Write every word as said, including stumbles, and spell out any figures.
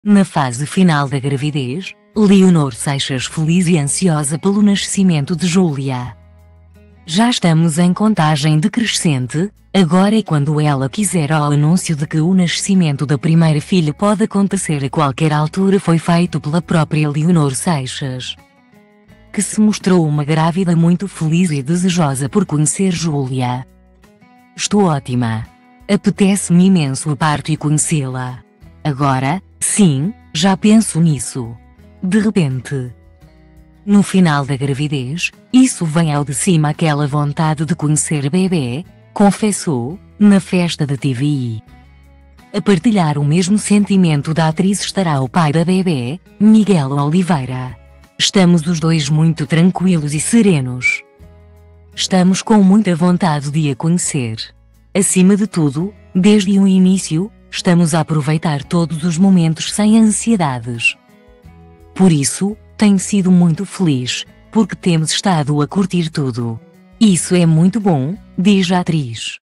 Na fase final da gravidez, Leonor Seixas feliz e ansiosa pelo nascimento de Júlia. Já estamos em contagem decrescente, agora é quando ela quiser. O anúncio de que o nascimento da primeira filha pode acontecer a qualquer altura foi feito pela própria Leonor Seixas, que se mostrou uma grávida muito feliz e desejosa por conhecer Júlia. Estou ótima. Apetece-me imenso o parto e conhecê-la. Agora, sim, já penso nisso. De repente, no final da gravidez, isso vem ao de cima aquela vontade de conhecer bebê, confessou, na festa da T V I. A partilhar o mesmo sentimento da atriz estará o pai da bebê, Miguel Oliveira. Estamos os dois muito tranquilos e serenos. Estamos com muita vontade de a conhecer. Acima de tudo, desde o início, estamos a aproveitar todos os momentos sem ansiedades. Por isso, tenho sido muito feliz, porque temos estado a curtir tudo. Isso é muito bom, diz a atriz.